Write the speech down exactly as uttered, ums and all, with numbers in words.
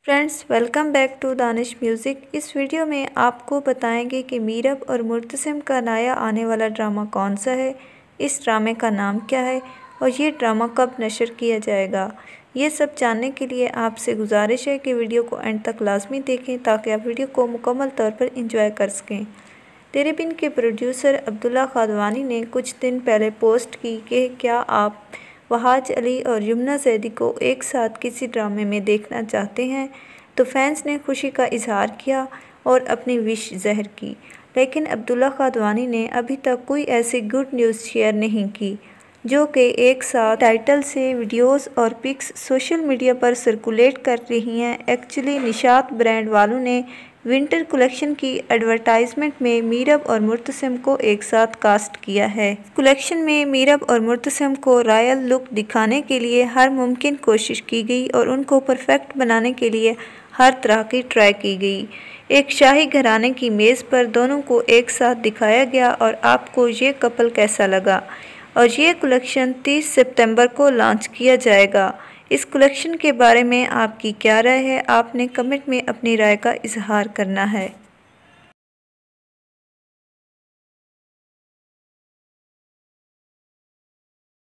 Friends, welcome back to Danish music. इस video में आपको बताएंगे कि मीरब और मुर्तसिम का नया आने वाला ड्रामा कौन सा है, इस ड्रामे का नाम क्या है और ये ड्रामा कब नशर किया जाएगा। ये सब जानने के लिए आपसे गुजारिश है कि वीडियो को एंड तक लाजमी देखें ताकि आप वीडियो को मुकम्मल तौर पर इंजॉय कर सकें। तेरे बिन के प्रोड्यूसर अब्दुल्ला खादवानी ने कुछ दिन पहले पोस्ट की कि क्या आप वहाज अली और यमुना ज़ैदी को एक साथ किसी ड्रामे में देखना चाहते हैं, तो फैंस ने खुशी का इजहार किया और अपनी विश ज़ाहिर की। लेकिन अब्दुल्ला खादवानी ने अभी तक कोई ऐसी गुड न्यूज़ शेयर नहीं की जो कि एक साथ टाइटल से वीडियोस और पिक्स सोशल मीडिया पर सर्कुलेट कर रही हैं। एक्चुअली निशात ब्रांड वालों ने विंटर कलेक्शन की एडवर्टाइजमेंट में मीरब और मुर्तसिम को एक साथ कास्ट किया है। कलेक्शन में मीरब और मुर्तसिम को रॉयल लुक दिखाने के लिए हर मुमकिन कोशिश की गई और उनको परफेक्ट बनाने के लिए हर तरह की ट्राई की गई। एक शाही घराने की मेज़ पर दोनों को एक साथ दिखाया गया और आपको ये कपल कैसा लगा। और ये कलेक्शन तीस सितंबर को लॉन्च किया जाएगा। इस कलेक्शन के बारे में आपकी क्या राय है, आपने कमेंट में अपनी राय का इजहार करना है।